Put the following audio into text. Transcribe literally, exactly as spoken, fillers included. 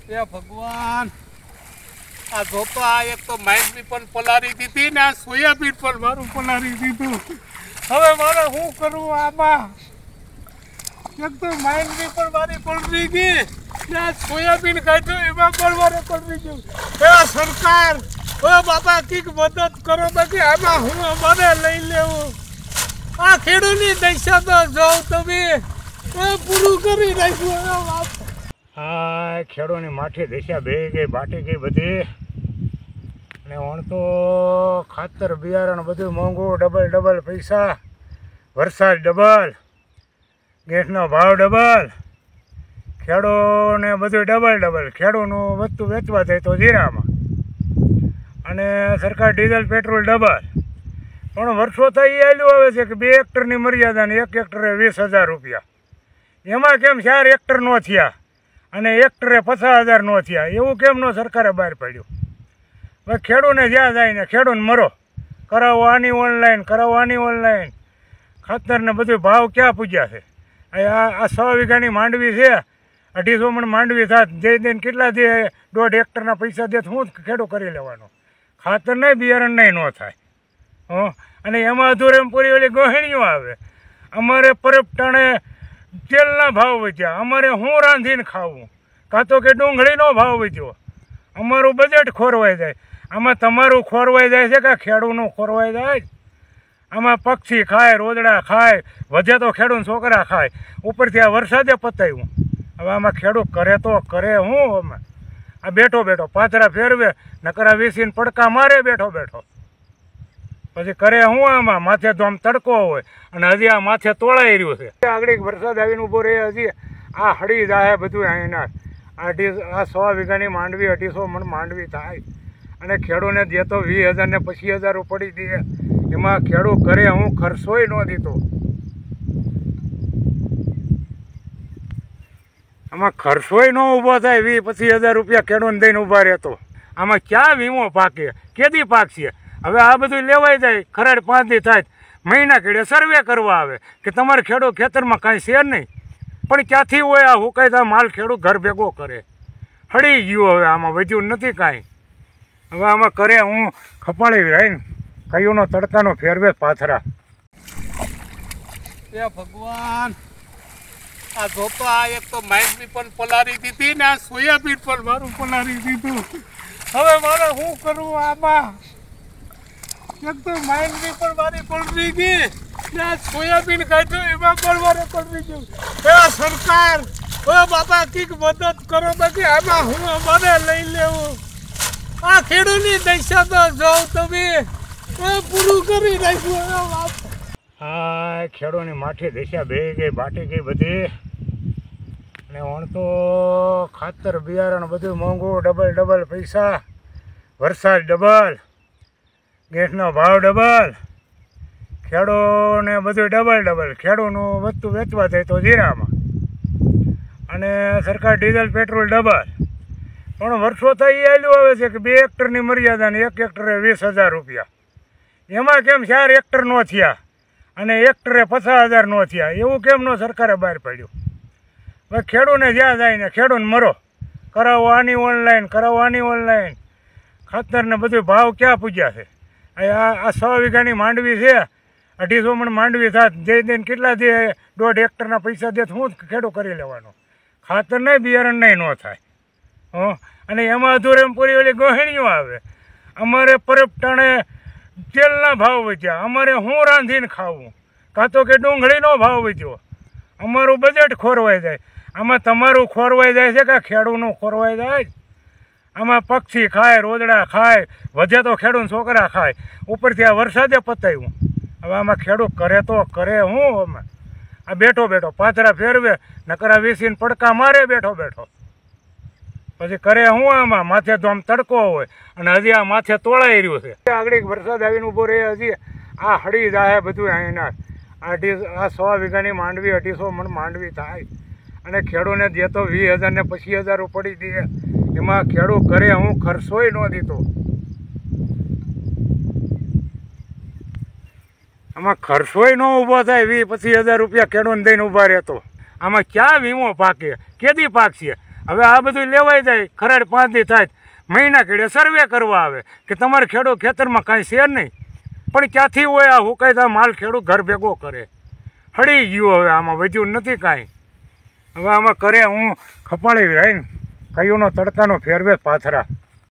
એ ભગવાન, આ જોતો આ એક તો માઇન્ડ પણ પલારી દીધી ને આ સોયાબીન પણ મારું પલારી દીધું. હવે મારે શું કરવું આમાં? એક તો માઇન્ડ પણ મારી પલરી ગઈ ને આ સોયાબીન કાઢ્યું એમાં પણ મારે પલરી ગયું. એ સરકાર, ઓ બાપા કંઈક મદદ કરો, બાકી આમાં હું અમારે લઈ લેવું. આ ખેડૂતની દશા તો જોઉં તમે પૂરું કરી નાખ્યું. હા, ખેડૂતની માઠી દશા બે ગઈ, બાટી ગઈ બધી. અને વણ તો ખાતર બિયારણ બધું મોંઘું, ડબલ ડબલ પૈસા, વરસાદ ડબલ, ગેસનો ભાવ ડબલ, ખેડૂને બધું ડબલ ડબલ. ખેડૂતનું વધતું વેચવા જાય તો જીરામાં, અને સરકાર ડીઝલ પેટ્રોલ ડબલ. પણ વર્ષો થઈ આવેલું આવે છે કે બે હેક્ટરની મર્યાદા ને એક હેક્ટરે વીસ હજાર રૂપિયા. એમાં કેમ ચાર હેક્ટર નો થયા અને હેક્ટરે પચાસ હજાર નો થયા? એવું કેમ નો સરકારે બહાર પાડ્યું? હવે ખેડૂને જ્યાં જાય ને ખેડૂને મરો, કરાવો આની ઓનલાઈન, કરાવો આની ઓનલાઈન. ખાતરને બધું ભાવ ક્યાં પૂજ્યા છે? આ આ સો વીઘાની માંડવી છે, અઢીસો મણ માંડવી થાત, જઈ દઈને કેટલા દે? દોઢ હેક્ટરના પૈસા દે તો હું ખેડૂત કરી લેવાનો? ખાતર નહીં, બિયારણ નહીં, ન થાય. હં, અને એમાં અધૂરેમ પૂરી ઓલી ગોહેણીઓ આવે. અમારે પરપટાણે તેલના ભાવ વધ્યા, અમારે હું રાંધીને ખાવું? કાં તો કે ડુંગળીનો ભાવ વધ્યો. અમારું બજેટ ખોરવાઈ જાય. આમાં તમારું ખોરવાઈ જાય છે કે ખેડૂતનું ખોરવાઈ જાય? આમાં પક્ષી ખાય, રોદડા ખાય, વધે તો ખેડૂત છોકરા ખાય, ઉપરથી આ વરસાદે પતાવ્યું. હવે આમાં ખેડૂત કરે તો કરે હું? અમે આ બેઠો બેઠો પાથરા ફેરવે, નકરા વીસીને પડકા મારે બેઠો બેઠો. પછી કરે હું આમાં? માથે તો આમ તડકો હોય અને હજી આ માથે તોળાઈ રહ્યું છે. આગળ વરસાદ આવીને ઊભો રહે, હજી આ હળી જાય બધું. અહીંના અઢી આ સો વીઘાની માંડવી, અઢીસો મણ માંડવી થાય, અને ખેડૂને જે તો વીસ હજાર ને પચીસ હજાર પડી દે. એમાં ખેડૂત કરે હું? ખર્ચોય ન દીધો. આમાં ખર્ચોય ન ઊભો થાય. વીસ પચીસ હજાર રૂપિયા ખેડૂતને દઈને ઊભા રહેતો. આમાં ક્યાં વીમો પાકે? કેદી પાકશે? હવે આ બધું લેવાઈ જાય, ખરાડ પાંચ દી થાય, મહિના કેડે સર્વે કરવા આવે કે તમારે ખેડૂત ખેતરમાં કાંઈ છે નહીં. પણ ક્યાંથી હોય આ હુકાયતા માલ ખેડૂત ઘર ભેગો કરે? હળી ગયું. હવે આમાં વધ્યું નથી કાંઈ. હવે આમાં કરે હું? ખપાળી રહીને કયુંનો તડકાનો ફેરવે પાથરા. એ ભગવાન, આ જોતો આ એક તો માઇન્ડ પણ પલારી દીધી ને આ સોયાબીન પણ મારું પલારી દીધું. હવે મારે શું કરવું આમાં? એક તો માઇન્ડ પણ મારી પલરી ગઈ ને આ સોયાબીન કાઢ્યું એમાં પણ મારે પલરી ગયું. એ સરકાર, ઓ બાપા કંઈક મદદ કરો, બાકી આમાં હું અમારે લઈ લેવું. આ ખેડૂતની દશા તો જોઉં તમે પૂરું કરી નાખ્યું. હા, ખેડૂતની માઠી દશા બે ગઈ, બાટી ગઈ બધી. અને વણ તો ખાતર બિયારણ બધું મોંઘું, ડબલ ડબલ પૈસા, વરસાદ ડબલ, ગેસનો ભાવ ડબલ, ખેડૂને બધું ડબલ ડબલ. ખેડૂતનું વધતું વેચવા જાય તો જીરામાં, અને સરકાર ડીઝલ પેટ્રોલ ડબલ. પણ વર્ષો થઈ આવેલું આવે છે કે બે હેક્ટરની મર્યાદા ને એક હેક્ટરે વીસ હજાર રૂપિયા. એમાં કેમ ચાર હેક્ટર નો થયા અને હેક્ટરે પચાસ હજાર નો થયા? એવું કેમ નો સરકારે બહાર પાડ્યું? હવે ખેડૂને જ્યાં જાય ને ખેડૂને મરો, કરાવો આની ઓનલાઈન, કરાવો આની ઓનલાઈન. ખાતરને બધું ભાવ ક્યાં પૂજ્યા છે? આ આ સો વીઘાની માંડવી છે, અઢીસો મણ માંડવી થાત, જઈ દઈને કેટલા દે? દોઢ હેક્ટરના પૈસા દે તો હું ખેડૂત કરી લેવાનો? ખાતર નહીં, બિયારણ નહીં, ન થાય. હં, અને એમાં અધૂરેમ પૂરી ઓલી ગોહેણીઓ આવે. અમારે પરપટાણે તેલના ભાવ વધ્યા, અમારે હું રાંધીને ખાવું? કાં તો કે ડુંગળીનો ભાવ વધ્યો. અમારું બજેટ ખોરવાઈ જાય. આમાં તમારું ખોરવાઈ જાય છે કે ખેડૂતનું ખોરવાઈ જાય? આમાં પક્ષી ખાય, રોદડા ખાય, વધે તો ખેડૂત છોકરા ખાય, ઉપરથી આ વરસાદે પતાવ્યું. હવે આમાં ખેડૂત કરે તો કરે હું? અમે આ બેઠો બેઠો પાથરા ફેરવે, નકરા વીસીને પડકા મારે બેઠો બેઠો. પછી કરે હું આમાં? માથે તો આમ તડકો હોય અને હજી આ માથે તોળાઈ રહ્યું છે. આગળ વરસાદ આવીને ઊભો રહે, હજી આ હળી જાય બધું. અહીંના અઢી આ સો વીઘાની માંડવી, અઢીસો મણ માંડવી થાય, અને ખેડૂને જે તો વીસ હજાર ને પચીસ હજાર પડી દે. એમાં ખેડૂત કરે હું? ખર્ચોય ન દીધો. આમાં ખર્ચોય ન ઊભો થાય. વીસ પચીસ હજાર રૂપિયા ખેડૂતને દઈને ઊભા રહેતો. આમાં ક્યાં વીમો પાકે? કેદી પાકશે? હવે આ બધું લેવાઈ જાય ખરાડ પાંચ દી થાય મહિના કેડે સર્વે કરવા આવે કે તમારે ખેડૂત ખેતરમાં કાંઈ છે નહીં, પણ ક્યાંથી હોય આ હુકાયતા માલ ખેડૂત ઘર ભેગો કરે. હળી ગયું હવે આમાં વધ્યું નથી કાંઈ. હવે આમાં કરે હું ખપાળી રહીને કયુંનો તડકાનો ફેરવે પાથરા.